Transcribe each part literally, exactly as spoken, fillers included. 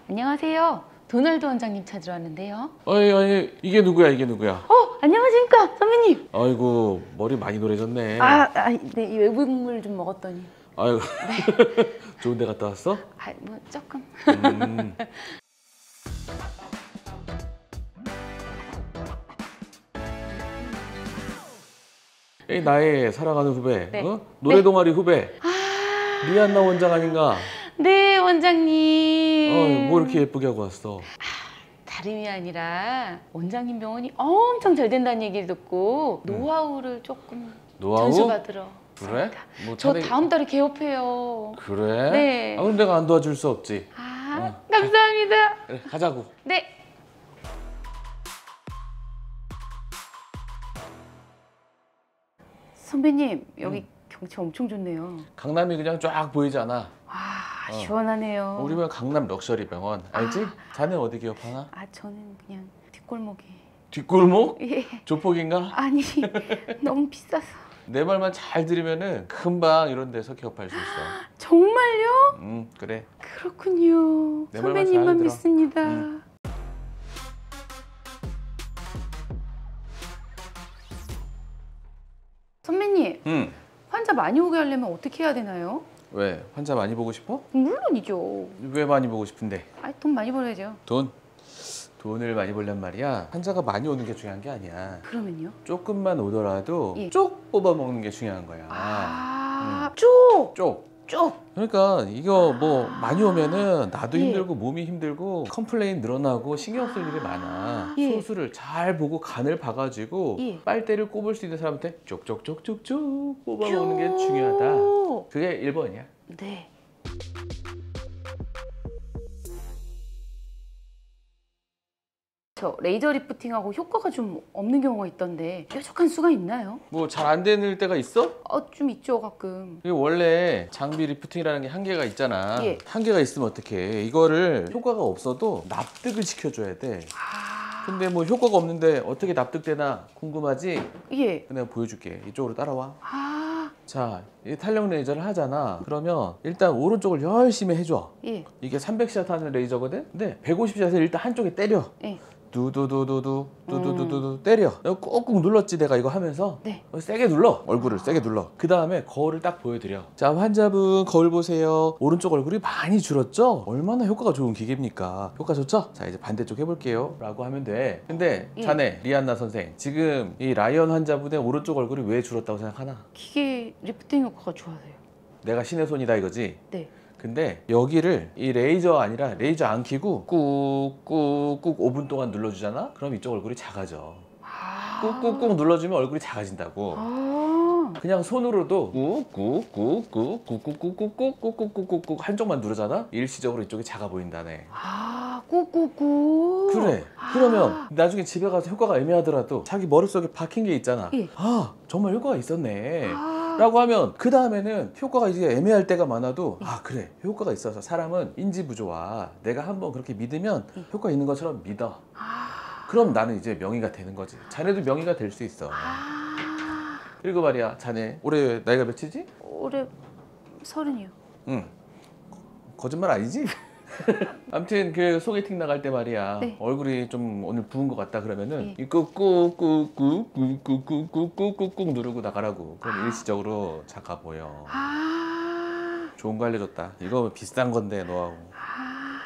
안녕하세요. 도널드 원장님 찾으러 왔는데요. 아니 아니 이게 누구야 이게 누구야? 어, 안녕하십니까 선배님. 아이고 머리 많이 노래졌네. 아, 아 네, 이 외국물 좀 먹었더니. 아이고 네. 좋은 데 갔다 왔어? 아, 뭐 조금. 음. 에이, 나의 사랑하는 후배, 네. 어? 노래 동아리 후배 아, 리안나 원장 아닌가? 네 원장님. 어, 뭐 이렇게 예쁘게 하고 왔어? 다름이 아니라 원장님 병원이 엄청 잘 된다는 얘기를 듣고 음. 노하우를 조금 노하우? 전수받으러. 그래? 뭐 저 자네... 다음 달에 개업해요. 그래? 네. 아, 그럼 내가 안 도와줄 수 없지. 아, 어. 감사합니다. 그래, 가자고. 네. 선배님, 여기 음. 경치 엄청 좋네요. 강남이 그냥 쫙 보이잖아. 아, 어. 시원하네요. 우리면 강남 럭셔리 병원 알지? 아. 자네 어디 기업하나? 아, 저는 그냥 뒷골목에. 뒷골목? 예. 조폭인가? 아니, 너무 비싸서. 내 말만 잘 들으면은 금방 이런 데서 기업할 수 있어. 정말요? 응, 그래. 그렇군요. 내 말만 선배님만 잘 믿습니다. 응. 선배님, 응. 환자 많이 오게 하려면 어떻게 해야 되나요? 왜? 환자 많이 보고 싶어? 물론이죠. 왜 많이 보고 싶은데? 아, 돈 많이 벌어야죠. 돈? 돈을 많이 벌란 말이야. 환자가 많이 오는 게 중요한 게 아니야. 그러면요? 조금만 오더라도 예. 쪽 뽑아 먹는 게 중요한 거야. 아, 응. 쪽! 쪽! 쪽! 그러니까 이거 뭐 많이 오면은 나도 예. 힘들고 몸이 힘들고 컴플레인 늘어나고 신경 쓸 일이 많아. 예. 소수를 잘 보고 간을 봐가지고 예. 빨대를 꼽을 수 있는 사람한테 쪽쪽쪽쪽쪽 뽑아 먹는 게 중요하다. 그게 일 번이야. 네. 저 레이저 리프팅하고 효과가 좀 없는 경우가 있던데 뾰족한 수가 있나요? 뭐 잘 안 되는 때가 있어? 어, 좀 있죠 가끔. 이게 원래 장비 리프팅이라는 게 한계가 있잖아. 예. 한계가 있으면 어떡해. 이거를 효과가 없어도 납득을 시켜줘야 돼. 아... 근데 뭐 효과가 없는데 어떻게 납득되나 궁금하지? 예. 내가 보여줄게. 이쪽으로 따라와. 아... 자, 이 탄력 레이저를 하잖아. 그러면 일단 오른쪽을 열심히 해줘. 예. 이게 삼백 샷 하는 레이저거든? 근데 백오십 샷을 일단 한쪽에 때려. 예. 두두두두두 두두두두 때려. 꾹꾹 눌렀지 내가 이거 하면서. 네. 세게 눌러. 얼굴을 세게 눌러. 그 다음에 거울을 딱 보여드려. 자, 환자분 거울 보세요. 오른쪽 얼굴이 많이 줄었죠? 얼마나 효과가 좋은 기계입니까? 효과 좋죠? 자, 이제 반대쪽 해볼게요 라고 하면 돼. 근데 예. 자네 리안나 선생, 지금 이 라이언 환자분의 오른쪽 얼굴이 왜 줄었다고 생각하나? 기계 리프팅 효과가 좋아서요. 내가 신의 손이다 이거지? 네. 근데 여기를 이 레이저 아니라 레이저 안 켜고 꾹꾹꾹 오 분 동안 눌러주잖아? 그럼 이쪽 얼굴이 작아져. 아... 꾹꾹꾹 눌러주면 얼굴이 작아진다고. 아... 그냥 손으로도 꾹꾹꾹꾹꾹꾹꾹꾹꾹꾹꾹꾹꾹꾹 한쪽만 누르잖아? 일시적으로 이쪽이 작아 보인다네. 아, 꾹꾹꾹. 그래. 그러면 나중에 집에 가서 효과가 애매하더라도 자기 머릿속에 박힌 게 있잖아. 예. 아, 정말 효과가 있었네. 아... 라고 하면 그 다음에는 효과가 이제 애매할 때가 많아도 아, 그래, 효과가 있어서 사람은 인지부조와 내가 한번 그렇게 믿으면 효과 있는 것처럼 믿어. 아... 그럼 나는 이제 명의가 되는 거지. 자네도 명의가 될 수 있어. 아... 그리고 말이야, 자네 올해 나이가 몇이지? 올해 서른이요. 응. 거짓말 아니지? 아무튼 그 소개팅 나갈 때 말이야. 네. 얼굴이 좀 오늘 부은 것 같다 그러면은 네. 이 꾹꾹꾹꾹꾹꾹꾹꾹꾹꾹꾹 누르고 나가라고. 그럼 아. 일시적으로 작아 보여. 아... 좋은 거 알려줬다. 이거 비싼 건데 노하우. 아...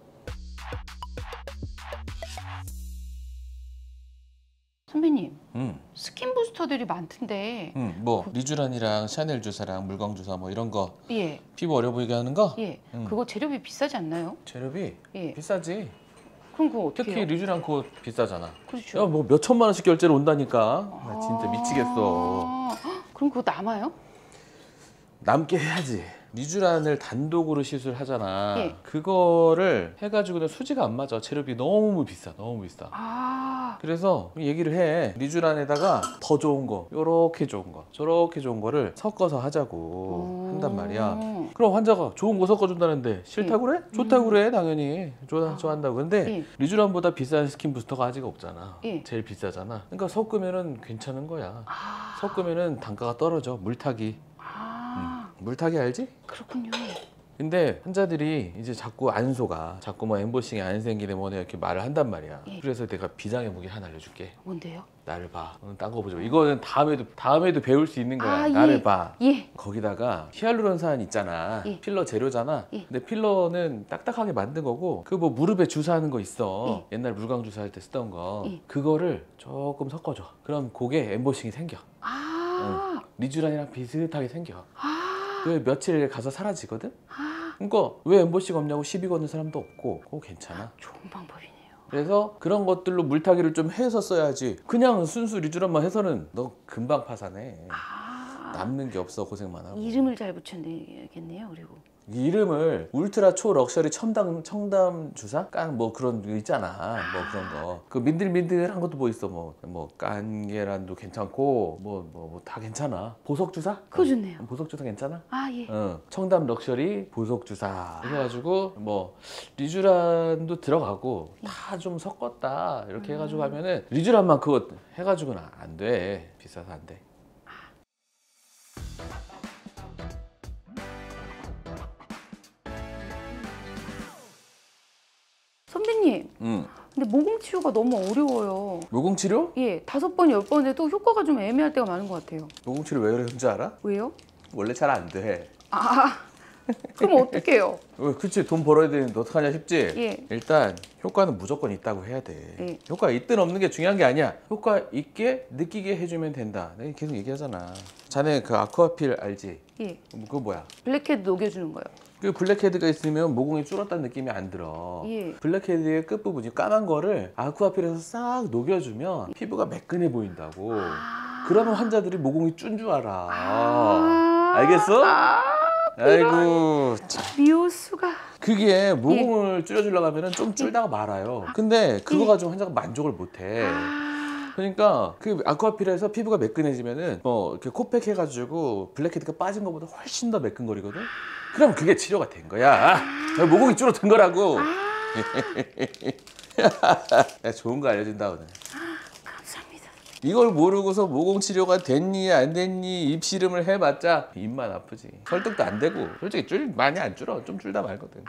선배님, 응. 스킨 부스터들이 많던데. 응. 뭐 리쥬란이랑 샤넬 주사랑 물광 주사 뭐 이런 거 예. 피부 어려 보이게 하는 거? 예. 응. 그거 재료비 비싸지 않나요? 재료비 예. 비싸지. 그럼 그거 어떻게 특히 해요? 리쥬란 그거 비싸잖아. 그렇죠. 야, 뭐 몇 천만 원씩 결제를 온다니까. 나 진짜 미치겠어. 아... 그럼 그거 남아요? 남게 해야지. 리쥬란을 단독으로 시술하잖아. 예. 그거를 해가지고는 수지가 안 맞아. 재료비 너무 비싸. 너무 비싸. 아... 그래서 얘기를 해. 리쥬란에다가 더 좋은 거, 요렇게 좋은 거, 저렇게 좋은 거를 섞어서 하자고 한단 말이야. 그럼 환자가 좋은 거 섞어준다는데 싫다고 그래? 좋다고 그래, 당연히. 좋아, 좋아한다고. 근데 예. 리쥬란보다 비싼 스킨 부스터가 아직 없잖아. 예. 제일 비싸잖아. 그러니까 섞으면은 괜찮은 거야. 아... 섞으면은 단가가 떨어져. 물타기. 아... 물타기 알지? 그렇군요. 근데 환자들이 이제 자꾸 안 속아. 자꾸 뭐 엠보싱이 안 생기네 뭐네 이렇게 말을 한단 말이야. 예. 그래서 내가 비장의 무기 하나 알려줄게. 뭔데요? 나를 봐. 너는 딴 거 보지 마. 이거는 다음에도 다음에도 배울 수 있는 거야. 아, 나를 예. 봐. 예. 거기다가 히알루론산 있잖아. 예. 필러 재료잖아. 예. 근데 필러는 딱딱하게 만든 거고 그 뭐 무릎에 주사하는 거 있어. 예. 옛날 물광 주사할 때 쓰던 거. 예. 그거를 조금 섞어줘. 그럼 그게 엠보싱이 생겨. 아. 응. 리쥬란이랑 비슷하게 생겨. 아. 그 며칠 가서 사라지거든. 아. 그러니까 왜 엠보싱 없냐고 시비 거는 사람도 없고 그거 괜찮아. 좋은 방법이네요. 그래서 그런 것들로 물타기를 좀 해서 써야지. 그냥 순수 리쥬란만 해서는 너 금방 파산해. 아. 남는 게 없어. 고생만 하고. 이름을 잘 붙여내야겠네요. 그리고 이 이름을 울트라 초 럭셔리 첨담 청담 주사 깐 뭐 그런 거 있잖아. 뭐 그런 거. 그 민들민들한 것도 뭐 있어. 뭐 뭐 깐계란도 괜찮고 뭐 뭐 뭐 다 괜찮아. 보석 주사? 그거 좋네요. 어, 보석 주사 괜찮아? 아 예. 어, 청담 럭셔리 보석 주사. 그래가지고 뭐 리쥬란도 들어가고 다 좀 섞었다 이렇게 해가지고 하면은 리쥬란만 그거 해가지고는 안 돼. 비싸서 안 돼. 선배님, 응. 근데 모공 치료가 너무 어려워요. 모공 치료? 예, 다섯 번, 열 번 해도 효과가 좀 애매할 때가 많은 것 같아요. 모공 치료 왜 그러는지 알아? 왜요? 원래 잘 안 돼. 아, 그럼 어떡해요? 어, 그치, 돈 벌어야 되는데 어떡하냐 싶지? 예. 일단 효과는 무조건 있다고 해야 돼. 예. 효과 있든 없는 게 중요한 게 아니야. 효과 있게 느끼게 해주면 된다. 내가 계속 얘기하잖아. 자네 그 아쿠아필 알지? 예. 그거 뭐야? 블랙헤드 녹여주는 거요. 그 블랙헤드가 있으면 모공이 줄었다는 느낌이 안 들어. 예. 블랙헤드의 끝부분이 까만 거를 아쿠아필에서 싹 녹여주면 피부가 매끈해 보인다고. 아. 그러면 환자들이 모공이 준 줄 알아. 아. 알겠어? 아, 아이고. 미호수가. 그게 모공을 줄여주려고 하면 좀 줄다가 말아요. 근데 그거 가지고 환자가 만족을 못해. 아. 그러니까 그 아쿠아필에서 피부가 매끈해지면은 뭐 이렇게 코팩 해가지고 블랙헤드가 빠진 것보다 훨씬 더 매끈거리거든. 그럼 그게 치료가 된 거야. 모공이 줄어든 거라고. 내가 좋은 거 알려준다 오늘. 감사합니다. 이걸 모르고서 모공 치료가 됐니 안 됐니 입씨름을 해봤자 입만 아프지. 설득도 안 되고. 솔직히 줄 많이 안 줄어. 좀 줄다 말거든.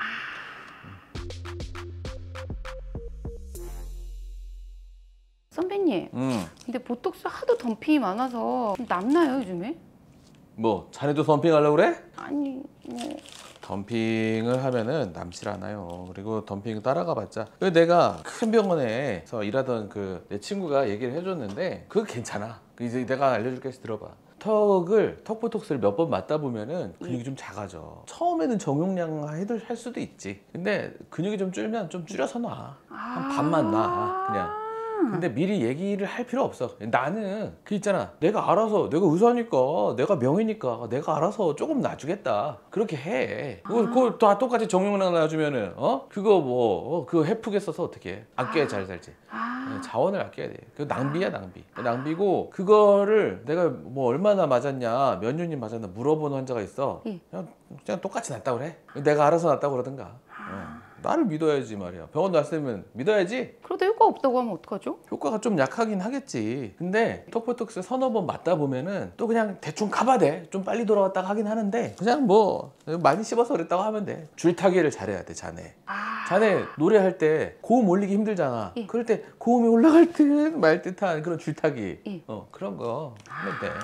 선배님, 음. 근데 보톡스 하도 덤핑이 많아서 좀 남나요 요즘에? 뭐 자네도 덤핑하려고 그래? 아니 뭐 덤핑을 하면은 남질 않아요. 그리고 덤핑 따라가봤자. 그래서 내가 큰 병원에서 일하던 그 내 친구가 얘기를 해줬는데 그거 괜찮아. 이제 내가 알려줄게. 해서 들어봐. 턱을 턱보톡스를 몇 번 맞다 보면은 근육이 좀 작아져. 처음에는 정용량 해도 할 수도 있지. 근데 근육이 좀 줄면 좀 줄여서 놔. 한 반만 놔 그냥. 근데 미리 얘기를 할 필요 없어. 나는 그 있잖아. 내가 알아서 내가 의사니까 내가 명의니까 내가 알아서 조금 놔주겠다. 그렇게 해. 그거, 그거 다 똑같이 정용량 놔주면은 어 그거 뭐 어, 그거 해프게 써서 어떻게 해? 아껴야 잘 살지. 아. 자원을 아껴야 돼. 그 낭비야 낭비. 낭비고 그거를 내가 뭐 얼마나 맞았냐 몇 년이 맞았나 물어보는 환자가 있어. 예. 그냥, 그냥 똑같이 낫다 그래. 내가 알아서 낫다 그러든가. 어. 나를 믿어야지 말이야. 병원 왔으면 믿어야지. 그러다 효과 없다고 하면 어떡하죠? 효과가 좀 약하긴 하겠지. 근데 턱보톡스 서너 번 맞다 보면은 또 그냥 대충 가봐 돼. 좀 빨리 돌아왔다가 하긴 하는데 그냥 뭐 많이 씹어서 그랬다고 하면 돼. 줄타기를 잘해야 돼 자네. 아. 자네 노래할 때 고음 올리기 힘들잖아. 예. 그럴 때 고음이 올라갈 듯 말 듯한 그런 줄타기. 예. 어 그런 거 하면 돼.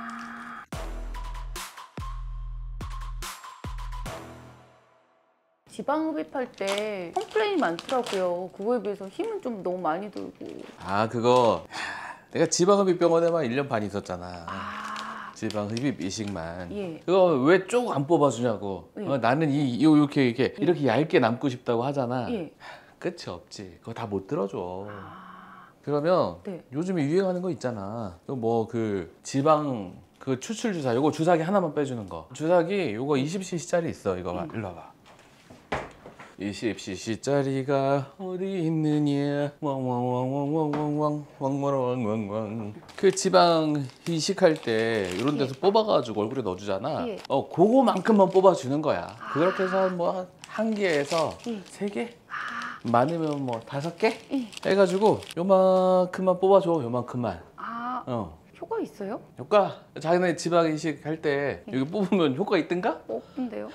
지방 흡입할 때 컴플레인이 많더라고요. 그거에 비해서 힘은 좀 너무 많이 들고. 아 그거 내가 지방흡입병원에만 일 년 반 있었잖아. 아. 지방흡입 이식만. 예. 그거 왜 쪽 안 뽑아주냐고. 예. 어, 나는 이, 이 이렇게 이렇게 이렇게 얇게 남고 싶다고 하잖아. 예. 끝이 없지. 그거 다 못 들어줘. 아. 그러면 네. 요즘에 유행하는 거 있잖아. 뭐 그 지방 그 추출 주사. 요거 주사기 하나만 빼주는 거. 주사기 요거 이십 씨씨짜리 있어. 이거 봐. 일로 와봐. 이십 씨씨짜리가 어디 있느냐 왕왕왕왕왕왕왕 왕왕왕왕왕. 그 지방 이식할 때 이런 데서 뽑아가지고 얼굴에 넣어주잖아. 예. 어 그거만큼만 뽑아주는 거야. 그렇게 해서 뭐 한 개에서 예. 세 개? 많으면 뭐 다섯 개? 예. 해가지고 요만큼만 뽑아줘. 요만큼만. 아. 어. 효과 효과 있어요? 효과? 자기네 지방 이식 할 때 여기 뽑으면 효과 있던가? 없던데요?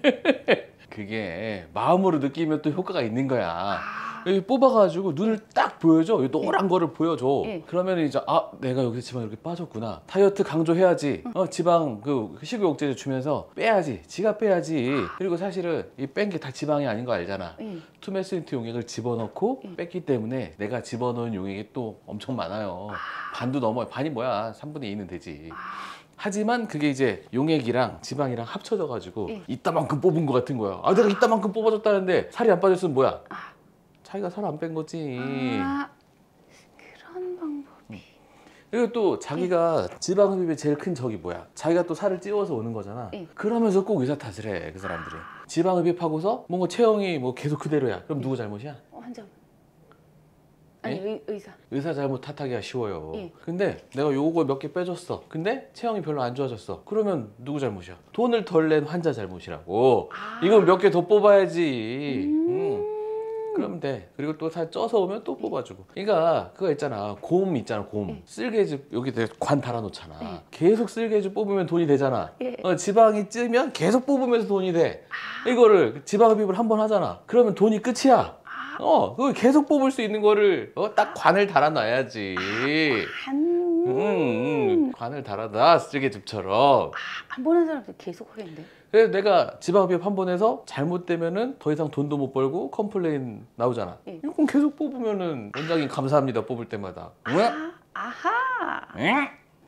그게 마음으로 느끼면 또 효과가 있는 거야. 아. 여기 뽑아가지고 눈을 딱 보여줘. 이 노란 거를 보여줘. 예. 그러면 이제 아 내가 여기서 지방 이렇게 빠졌구나. 다이어트 강조해야지. 어 지방 그 식욕 억제제 주면서 빼야지. 지가 빼야지. 그리고 사실은 이 뺀 게 다 지방이 아닌 거 알잖아. 예. 투메스인트 용액을 집어넣고 예. 뺐기 때문에 내가 집어넣은 용액이 또 엄청 많아요. 반도 넘어요. 반이 뭐야? 삼분의 이는 되지. 하지만 그게 이제 용액이랑 지방이랑 합쳐져 가지고 예. 이따만큼 뽑은 것 같은 거야. 아 내가 이따만큼 뽑아줬다는데 살이 안 빠졌으면 뭐야? 자기가 살 안 뺀 거지. 아, 그런 방법이. 그리고 또 자기가 지방 흡입의 제일 큰 적이 뭐야? 자기가 또 살을 찌워서 오는 거잖아. 예. 그러면서 꼭 의사 탓을 해, 그 사람들이. 지방 흡입하고서 뭔가 체형이 뭐 계속 그대로야. 그럼 누구 잘못이야? 어, 환자. 아니 예? 의, 의사. 의사 잘못 탓하기가 쉬워요. 예. 근데 내가 요거 몇 개 빼줬어. 근데 체형이 별로 안 좋아졌어. 그러면 누구 잘못이야? 돈을 덜 낸 환자 잘못이라고. 아. 이걸 몇 개 더 뽑아야지. 음. 음. 그러면 돼. 그리고 또 살 쪄서 오면 또 뽑아주고. 그러니까 그거 있잖아. 곰 있잖아. 곰. 예. 쓸개즙 여기 관 달아놓잖아. 예. 계속 쓸개즙 뽑으면 돈이 되잖아. 예. 어, 지방이 찌면 계속 뽑으면서 돈이 돼. 이거를 지방 흡입을 한 번 하잖아. 그러면 돈이 끝이야. 어, 그걸 계속 뽑을 수 있는 거를 어, 딱 관을 달아놔야지. 한. 음, 음, 관을 달아놔 쓸개즙처럼. 한 번 한 사람들 계속 하겠는데. 그래서 내가 지방 흡입 한 번 해서 잘못되면은 더 이상 돈도 못 벌고 컴플레인 나오잖아. 예. 이건 계속 뽑으면은 원장님 감사합니다 뽑을 때마다. 왜? 아, 아하. 응?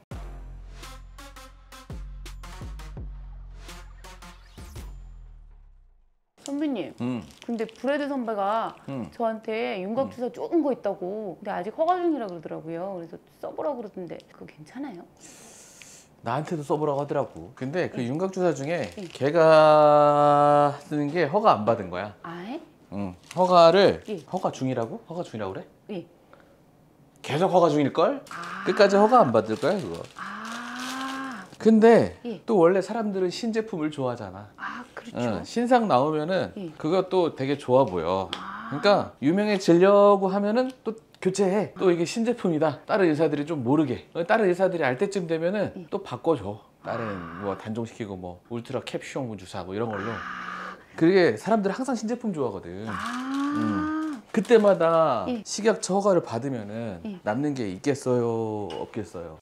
선배님, 응. 근데 브래드 선배가 응. 저한테 윤곽 주사 조금 거 있다고. 근데 아직 허가 중이라 그러더라고요. 그래서 써보라고 그러던데 그거 괜찮아요? 나한테도 써보라고 하더라고. 근데 그 예. 윤곽 주사 중에 예. 걔가 쓰는 게 허가 안 받은 거야. 아예? 응. 허가를 예. 허가 중이라고? 허가 중이라고 그래? 예. 계속 허가 중일 걸? 아. 끝까지 허가 안 받을 거야 그거. 아. 근데 예. 또 원래 사람들은 신제품을 좋아하잖아. 아, 그렇죠. 응, 신상 나오면은 예. 그것도 되게 좋아 보여. 아. 그러니까 유명해지려고 하면은 또 교체해. 또 이게 신제품이다. 다른 의사들이 좀 모르게. 어, 다른 의사들이 알 때쯤 되면은 예. 또 바꿔줘. 다른 뭐 단종시키고 뭐 울트라 캡슐 주사 뭐 이런 걸로. 아. 그게 사람들 항상 신제품 좋아하거든. 아. 그때마다 예. 식약처 허가를 받으면은 예. 남는 게 있겠어요, 없겠어요?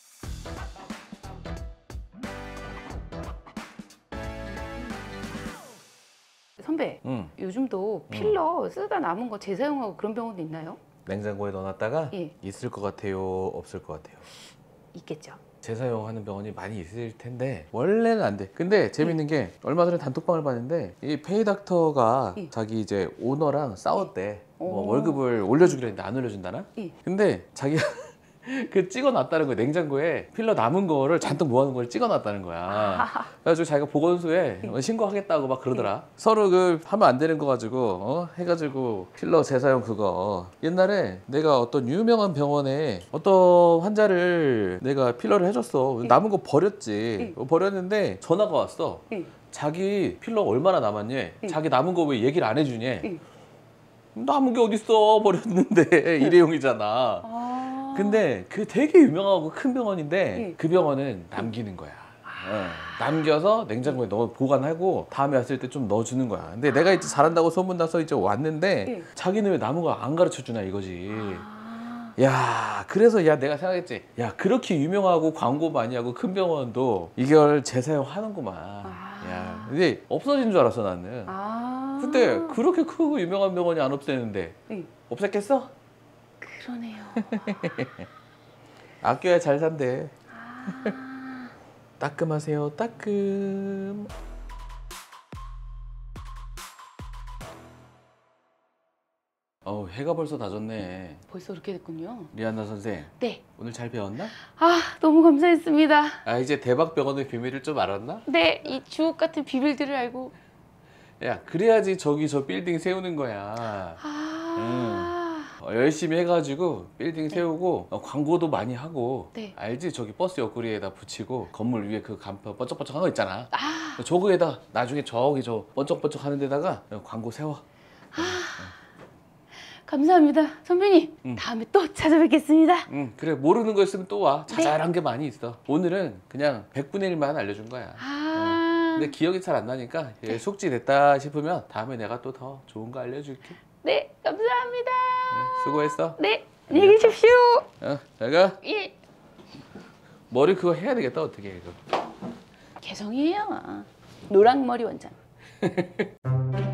선배, 응. 요즘도 필러 쓰다 남은 거 재사용하고 그런 병원도 있나요? 냉장고에 넣어놨다가 예. 있을 것 같아요, 없을 것 같아요? 있겠죠. 재사용하는 병원이 많이 있을 텐데 원래는 안 돼. 근데 재밌는 게 얼마 전에 단톡방을 봤는데 이 페이닥터가 예. 자기 이제 오너랑 싸웠대. 뭐 오. 월급을 올려주기로 했는데 안 올려준다나? 예. 근데 자기가 그 찍어놨다는 거야. 냉장고에 필러 남은 거를 잔뜩 모아놓은 걸 찍어놨다는 거야. 그래가지고 자기가 보건소에 어, 신고하겠다고 막 그러더라. 서로 그 하면 안 되는 거 가지고 어? 해가지고 필러 재사용 그거. 옛날에 내가 어떤 유명한 병원에 어떤 환자를 내가 필러를 해줬어. 남은 거 버렸지. 어, 버렸는데 전화가 왔어. 예. 자기 필러 얼마나 남았니? 예. 자기 남은 거 왜 얘기를 안 해주니? 예. 남은 게 어딨어? 버렸는데 일회용이잖아. 아. 근데 그 되게 유명하고 큰 병원인데 예. 그 병원은 남기는 거야. 어, 남겨서 냉장고에 넣어 보관하고 다음에 왔을 때 좀 넣어주는 거야. 근데 내가 이제 잘한다고 소문나서 이제 왔는데 예. 자기는 왜 남은 거 안 가르쳐 주나 이거지. 아. 야, 그래서 야 내가 생각했지. 야, 그렇게 유명하고 광고 많이 하고 큰 병원도 이걸 재사용하는구만. 아. 야, 근데 없어진 줄 알았어 나는. 아. 근데 그렇게 크고 유명한 병원이 안 없애는데 예. 없앴겠어? 그러네요. 아껴야 잘 산대. 아. 따끔하세요, 따끔. 어우, 해가 벌써 다 졌네. 벌써 그렇게 됐군요. 리안나 선생, 네. 오늘 잘 배웠나? 아, 너무 감사했습니다. 아, 이제 대박병원의 비밀을 좀 알았나? 네, 이 주옥 같은 비밀들을 알고. 야, 그래야지 저기 저 빌딩 세우는 거야. 아. 어, 열심히 해가지고 빌딩 세우고 어, 광고도 많이 하고. 네. 알지? 저기 버스 옆구리에다 붙이고 건물 위에 그 간판 번쩍번쩍한 거 있잖아. 아. 저거에다 나중에 저기 저 번쩍번쩍 하는 데다가 광고 세워. 감사합니다. 선배님, 응. 다음에 또 찾아뵙겠습니다. 응, 그래. 모르는 거 있으면 또 와. 자잘한 게 많이 있어. 오늘은 그냥 백분의 일만 알려준 거야. 아, 근데 기억이 잘 안 나니까 얘 숙지 됐다 싶으면 다음에 내가 또 더 좋은 거 알려줄게. 네, 감사합니다. 네, 수고했어. 네, 안녕히 계십시오. 어, 잘 가. 예. 머리 그거 해야 되겠다. 어떻게 해, 이거. 개성이에요. 노랑머리 원장.